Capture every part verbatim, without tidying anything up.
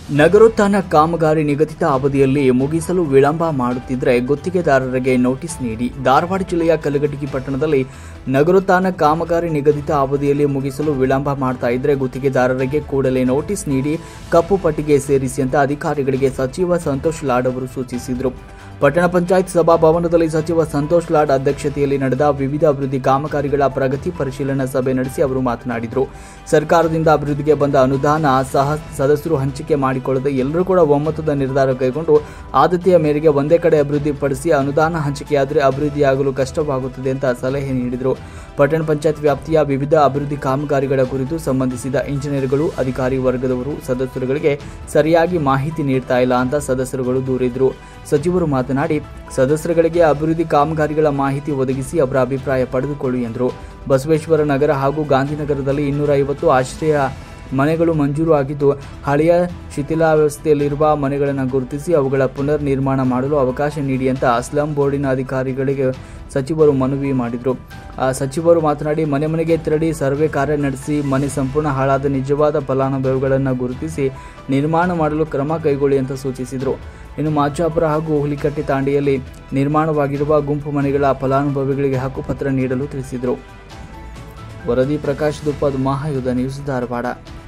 ನಗರೋತ್ಥಾನ ಕಾಮಗಾರಿ ನಿಗದಿತ ಅವಧಿಯಲ್ಲಿ ಮುಗಿಸಲು ವಿಳಂಬ ಮಾಡುತ್ತಿದ್ದರೆ ಗುತ್ತಿಗೆದಾರರಿಗೆ ನೋಟಿಸ್ ನೀಡಿ. ಧಾರವಾಡ ಜಿಲ್ಲೆಯ ಕಲಘಟಗಿ ಪಟ್ಟಣದಲ್ಲಿ ನಗರೋತ್ಥಾನ ಕಾಮಗಾರಿ ನಿಗದಿತ ಅವಧಿಯಲ್ಲಿ ಮುಗಿಸಲು ವಿಳಂಬ ಮಾಡ್ತಾ ಇದ್ರೆ ಗುತ್ತಿಗೆದಾರರಿಗೆ ಕೂಡಲೇ ನೋಟಿಸ್ ನೀಡಿ ಕಪ್ಪು ಪಟ್ಟಿಗೆ ಸೇರಿಸಿ ಅಂತ ಅಧಿಕಾರಿಗಳಿಗೆ ಸಚಿವ ಸಂತೋಷ್ ಲಾಡ್ ಅವರು ಸೂಚಿಸಿದರು. ಪಟ್ಟಣ ಪಂಚಾಯತ್ ಸಭಾಭವನದಲ್ಲಿ ಸಚಿವ ಸಂತೋಷ್ ಲಾಡ್ ಅಧ್ಯಕ್ಷತೆಯಲ್ಲಿ ನಡೆದ ವಿವಿಧ ಅಭಿವೃದ್ಧಿ ಕಾಮಗಾರಿಗಳ ಪ್ರಗತಿ ಪರಿಶೀಲನಾ ಸಭೆ ನಡೆಸಿ ಅವರು ಮಾತನಾಡಿದರು. ಸರ್ಕಾರದಿಂದ ಅಭಿವೃದ್ಧಿಗೆ ಬಂದ ಅನುದಾನ ಸಹ ಸದಸ್ಯರು ಹಂಚಿಕೆ ಮಾಡಿಕೊಳ್ಳದೆ ಎಲ್ಲರೂ ಕೂಡ ಒಮ್ಮತದ ನಿರ್ಧಾರ ಕೈಗೊಂಡು ಆದ್ಯತೆಯ ಮೇರೆಗೆ ಒಂದೇ ಕಡೆ ಅಭಿವೃದ್ಧಿಪಡಿಸಿ ಅನುದಾನ ಹಂಚಿಕೆಯಾದರೆ ಅಭಿವೃದ್ಧಿಯಾಗಲು ಕಷ್ಟವಾಗುತ್ತದೆ ಅಂತ ಸಲಹೆ ನೀಡಿದರು. ಪಟ್ಟಣ ಪಂಚಾಯತ್ ವ್ಯಾಪ್ತಿಯ ವಿವಿಧ ಅಭಿವೃದ್ಧಿ ಕಾಮಗಾರಿಗಳ ಕುರಿತು ಸಂಬಂಧಿಸಿದ ಇಂಜಿನಿಯರ್ಗಳು, ಅಧಿಕಾರಿ ವರ್ಗದವರು ಸದಸ್ಯರುಗಳಿಗೆ ಸರಿಯಾಗಿ ಮಾಹಿತಿ ನೀಡ್ತಾ ಇಲ್ಲ ಅಂತ ಸದಸ್ಯರುಗಳು ದೂರಿದರು. ಸಚಿವರು ಮಾತನಾಡಿ, ಸದಸ್ಯರುಗಳಿಗೆ ಅಭಿವೃದ್ಧಿ ಕಾಮಗಾರಿಗಳ ಮಾಹಿತಿ ಒದಗಿಸಿ ಅವರ ಅಭಿಪ್ರಾಯ ಪಡೆದುಕೊಳ್ಳಿ ಎಂದರು. ಬಸವೇಶ್ವರ ನಗರ ಹಾಗೂ ಗಾಂಧಿನಗರದಲ್ಲಿ ಇನ್ನೂರ ಐವತ್ತು ಆಶ್ರಯ ಮನೆಗಳು ಮಂಜೂರು ಆಗಿದ್ದು, ಹಳೆಯ ಶಿಥಿಲಾವಸ್ಥೆಯಲ್ಲಿರುವ ಮನೆಗಳನ್ನು ಗುರುತಿಸಿ ಅವುಗಳ ಪುನರ್ ನಿರ್ಮಾಣ ಮಾಡಲು ಅವಕಾಶ ನೀಡಿ ಅಂತ ಸ್ಲಂ ಬೋರ್ಡಿನ ಅಧಿಕಾರಿಗಳಿಗೆ ಸಚಿವರು ಮನವಿ ಮಾಡಿದರು. ಸಚಿವರು ಮಾತನಾಡಿ, ಮನೆ ಮನೆಗೆ ತೆರಳಿ ಸರ್ವೆ ಕಾರ್ಯ ನಡೆಸಿ ಮನೆ ಸಂಪೂರ್ಣ ಹಾಳಾದ ನಿಜವಾದ ಫಲಾನುಭವಿಗಳನ್ನು ಗುರುತಿಸಿ ನಿರ್ಮಾಣ ಮಾಡಲು ಕ್ರಮ ಕೈಗೊಳ್ಳಿ ಅಂತ ಸೂಚಿಸಿದರು. ಇನ್ನು ಮಾಚಾಪುರ ಹಾಗೂ ಹುಲಿಕಟ್ಟಿ ತಾಂಡಿಯಲ್ಲಿ ನಿರ್ಮಾಣವಾಗಿರುವ ಗುಂಪು ಮನೆಗಳ ಫಲಾನುಭವಿಗಳಿಗೆ ಹಕ್ಕುಪತ್ರ ನೀಡಲು ತಿಳಿಸಿದರು. ವರದಿ ಪ್ರಕಾಶ್ ದುಪ್ಪದ್, ಮಹಾಯುಧ ನ್ಯೂಸ್, ಧಾರವಾಡ.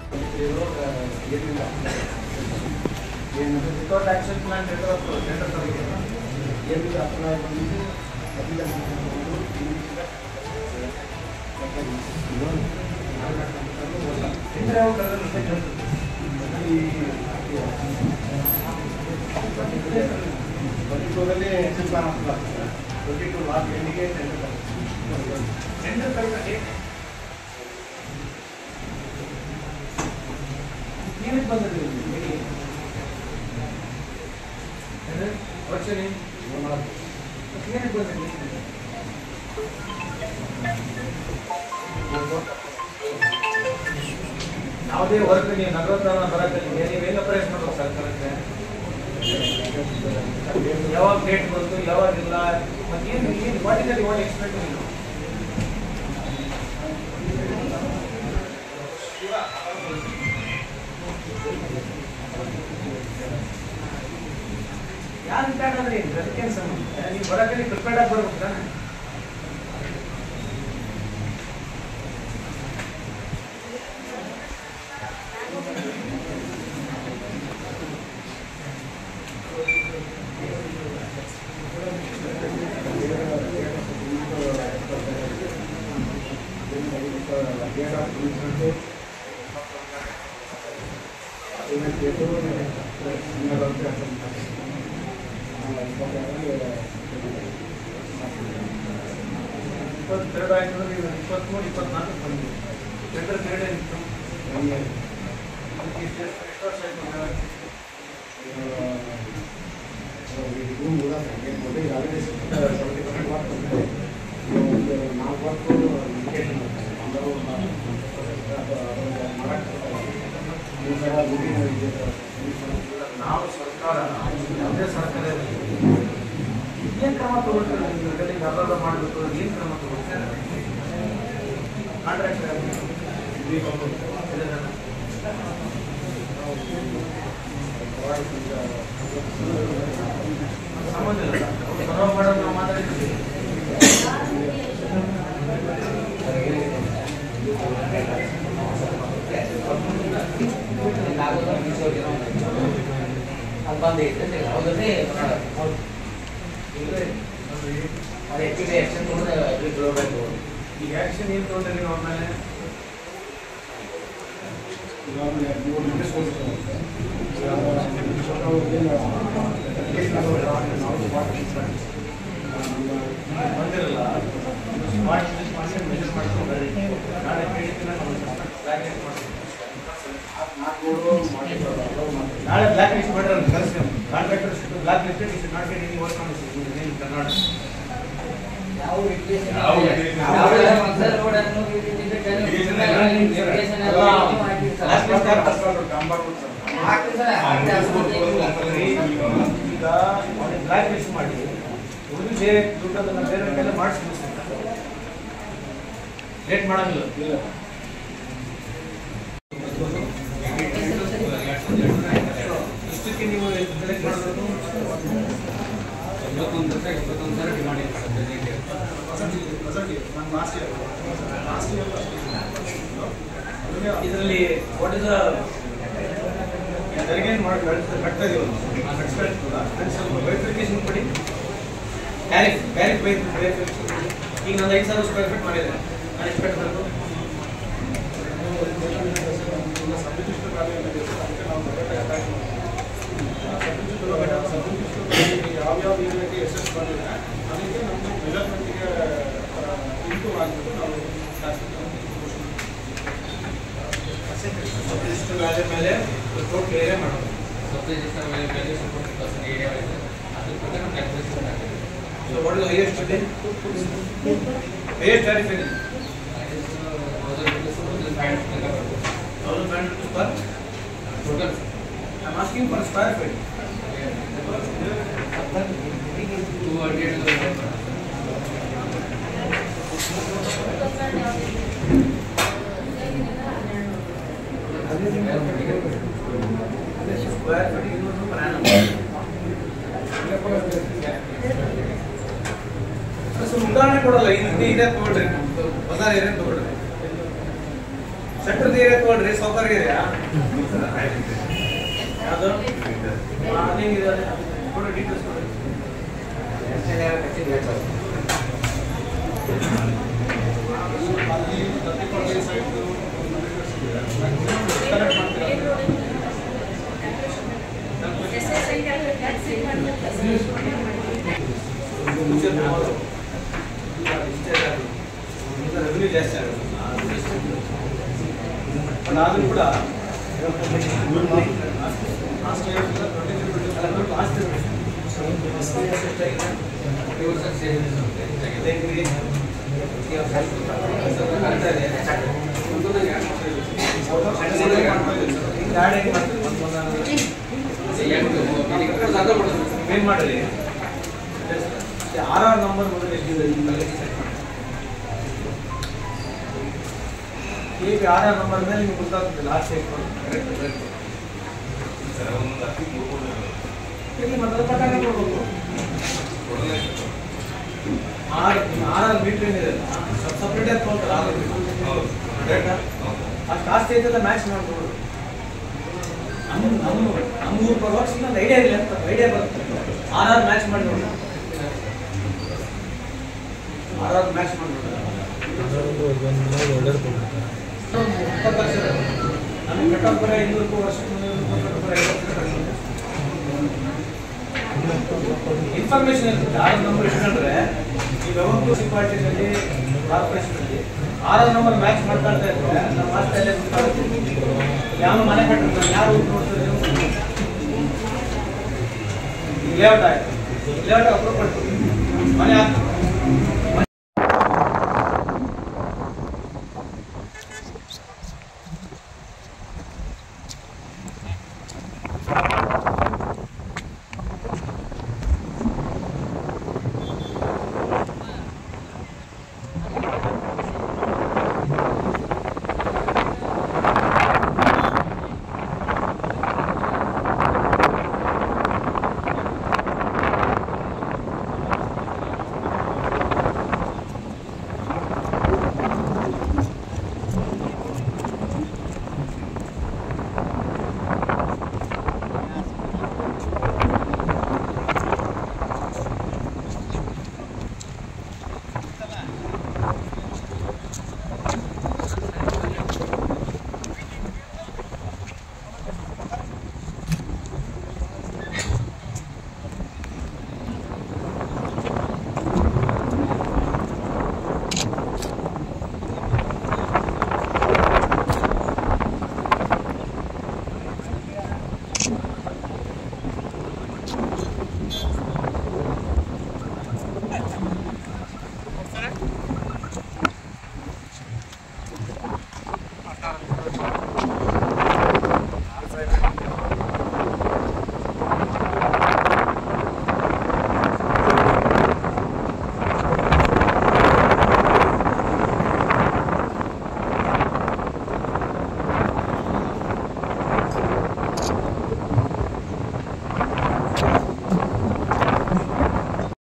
ಯಾವುದೇ ವರ್ಕ್ ನೀವು ನಗರೋತ್ಥಾನ ಬರಕ್ಕೆ ನೀವೇನು ಪ್ರಯತ್ನ ಮಾಡಬೇಕು ಸರ್ಕಾರಕ್ಕೆ? ಯಾವಾಗ ಡೇಟ್ ಬಂತು, ಯಾವಾಗ ಇಲ್ಲ, ಮತ್ತೇನು ಏನು ವಾಟ್ ಇಸ್ ವಾಟ್ ಎಕ್ಸ್ಪೆಕ್ಟ್ ನೀವು? ಯಾರು ಇಂಪ್ಯಾಕ್ಟ್ ಅಂದ್ರೆ ಏನು? ಅದಕ್ಕೇನು ಸಂಬಂಧ? ನೀವು ಬರಕ್ಕೆ ಪ್ರಿಪೇರ್ಡ್ ಆಗಿ ಬರ್ಬೇಕು ತಾನೆ. ಇಪ್ಪತ್ತೆರಡು ಆಯ್ತು ಅಂದ್ರೆ ನೀವು ಇಪ್ಪತ್ತ್ಮೂರು ಇಪ್ಪತ್ನಾಲ್ಕು ಬಂದಿದೆ. ಟೆಂಡರ್ ಪೀರಿಯಡ್ ಏನಿತ್ತು? ಅದಕ್ಕೆ ಎಷ್ಟು ವರ್ಷ ಆಯ್ತು? ನಾವು ಸರ್ಕಾರ ಯಾವುದೇ ಸರ್ಕಾರ ಏನು ಕ್ರಮ ತಗೊಳ್ತಾರೆ? ನೀವು ಅರ್ಧ ಮಾಡಬೇಕು, ಏನು ಕ್ರಮ ತಗೊಳ್ತಾರೆ? ಕಾಂಟ್ರಾಕ್ಟ್ ಸಂಬಂಧ ಇಲ್ಲ. ಬರೋ ಮಾಡೋದು ನಾವು ಮಾತಾಡಿದ್ದೀವಿ. ಈಗ ಆಕ್ಷನ್ ಏನು ತಗೊಂಡ್ರಿ ನೀವು ಅವ್ರ ಮೇಲೆ? ಬಂದಿರಲ್ಲ ಮೆಜರ್ ಮಾಡ್ಕೊಂಡು ನಾಳೆ ನಾಳೆ ಬ್ಲಾಕ್ ಲಿಸ್ಟ್ ಮಾಡಿರಲ್ಲ ಕಳಿಸಿ. Contractor black list not getting work on in Karnataka. ಈಗ ಬ್ಲಾಕ್ ಲಿಸ್ಟ್ ಮಾಡಿ ಉಳಿದು ಬೇರೆ ದುಡ್ಡನ್ನು ಬೇರೆ ಕೈಲಿ ಮಾಡಿಸಿ ಲೇಟ್ ಮಾಡಂಗಿಲ್ಲ. ಎಪ್ಪತ್ತೊಂದು ಲಕ್ಷ ಎಪ್ಪತ್ತೊಂದು ಸಾವಿರ ಡಿಮಾಂಡ್ ಇದೆ ಸರ್ ಇದರಲ್ಲಿ ವಾಟ್ ಇಸ್ ತೆರಿಗೆಯನ್ನು ಮಾಡಿ ಕಟ್ತಾ ಇದೀವಿ ಸ್ವಲ್ಪ ವೆರಿಫಿಕೇಶನ್ ಕೊಡಿ ಟ್ಯಾರಿಫ್ ಟ್ಯಾರಿಫ್ ವೆರಿಫಿಕೇಶನ್ ಈಗ ನಾನು ಐದು ಸಾವಿರ ಸ್ಕ್ವೇರ್ ಫೀಟ್ ಮಾಡಿದೆ ನಾನು ಎಷ್ಟು ಕಟ್ಟಬೇಕು ಯಾವ್ಯಾವ ಏರಿಯಾಗೆ ಎಷ್ಟೆಷ್ಟು ಬಂದಿದೆ ಅದಕ್ಕೆ ನಮ್ಮ ಮೆಜರ್ಮೆಂಟಿಗೆ ಇಂಪ್ರೂವ್ ಆಗಿಬಿಟ್ಟು ನಾವು ಇಷ್ಟು ವ್ಯಾಲ್ಯೂ ಮೇಲೆ ಟೋಟಲ್ ಏರಿಯಾ ಮಾಡೋದು ಸಬ್ಸಿಡಿಸ್ಟರ್ ವ್ಯಾಲ್ಯೂ ಫೋರ್ಟಿ ಪರ್ಸೆಂಟ್ ಏರಿಯಾ ಇದೆ ಅದ್ರ ಪ್ರಕಾರ ಕ್ಯಾಲ್ಕುಲೇಷನ್ ಆಗಿದೆ ಸೊ ವಾಟ್ ಇಸ್ ಹೈಯೆಸ್ಟ್ ಇದೆ ಹೈಯೆಸ್ಟ್ ಟ್ಯಾರಿಫ್ ಇದೆ thousand rupees thousand five hundred thousand five hundred rupees per total I am asking for square feet two hundred square feet ಇನ್ನೂರು ರೂಪಾಯಿ ಉದಾಹರಣೆ ಕೊಡಲ್ಲ ಇದು ಇದೆ ತಗೊಳ್ರಿ ಬಜಾರ್ ಏರಿಯಾ ತಗೊಳ್ರಿ ಸೆಂಟ್ರಲ್ ಏರಿಯಾ ತಗೊಳ್ರಿ ಸೌಕರ್ ಏರಿಯಾ ಯಾವುದು ಅದೇನಿದೆ ಕೊಡಿ ಡೀಟೇಲ್ಸ್ ಕೊಡಿ ಅಲ್ಲಿ ದತ್ತಿಪಳ್ಳಿ ಸೈಡ್ ಕಲೆಕ್ಟ್ ಮಾಡ್ತೀರಾ ರೆವೆನ್ಯೂ ಜಾಸ್ತಿ ಆಗುತ್ತೆ ಬಟ್ ಆದರೂ ಕೂಡ last year twenty three last ಏನ್ ಮಾಡ್ರಿ ಆರ್ ಆರ್ ನಂಬರ್ ಮೊದಲು ಈಗ ಆರ್ ಆರ್ ನಂಬರ್ ಮೇಲೆ ನಿಮ್ಗೆ ಗೊತ್ತಾಗ್ತದೆ ಲಾಸ್ಟ್ ಡೇಟ್ ಕರೆಕ್ಟ್ ಕರೆಕ್ಟ್ ಇಲ್ಲಿ ಮೊದಲ ಪ್ರಕಾರ ಕೊಡ್ಬೇಕು ಆರ್ ಆರ್ ಆರ್ ಮೀಟರ್ ಏನಿದೆ ಸಪ್ರೇಟ್ ತೊಗೊಳ್ತಾರೆ ಆರ್ ಕರೆಕ್ಟಾ ಆ ಕಾಸ್ಟ್ ಐತಲ್ಲ ಮ್ಯಾಚ್ ಮಾಡ್ಬೋದು ನಮ್ಮ ನಮ್ಮ ನಮ್ಮ ಊರು ಬರುವಾಗ ಇನ್ನೊಂದು ಐಡಿಯಾ ಇಲ್ಲ ಅಂತ ಐಡಿಯಾ ಬರುತ್ತೆ ಆರ್ ಆರ್ ಮ್ಯಾಚ್ ಮಾಡಿ ನೋಡಿ ಆರ್ ಆರ್ ಮ್ಯಾಚ್ ಮಾಡಿ ನೋಡಿ ಇಪ್ಪತ್ತು ಲಕ್ಷ ನಮಗೆ ಕಟ್ಟೋಪುರ ಇನ್ನೂರು ರೂಪಾಯಿ ವರ್ಷಕ್ಕೆ ಮುನ್ನೂರು ರೂಪಾಯಿ ಕಟ್ಟೋಪುರ ಇನ್ಫಾರ್ಮೇಶನ್ ಇರ್ತದೆ ಆರ್ ನಂಬರ್ ಇಟ್ಕೊಂಡ್ರೆ ಈ ಮುನ್ಸಿಪಾಲಿಟಿನಲ್ಲಿ ಕಾರ್ಪೊರೇಷನಲ್ಲಿ ಆರ್ ನಂಬರ್ ಮ್ಯಾಚ್ ಮಾಡ್ಕೊಳ್ತಾ ಇದ್ರೆ ನಮ್ಮ ಮಾಸ್ತಲ್ಲೇ ಯಾವ ಮನೆ ಕಟ್ಟಿರ್ತಾರೆ ಯಾರು ನೋಡ್ತಾರೆ ಲೇಔಟ್ ಆಯ್ತು ಲೇಔಟ್ ಅಪ್ರೂವ್ ಕೊಟ್ಟು ಮನೆ ಹಾಕ್ತಾರೆ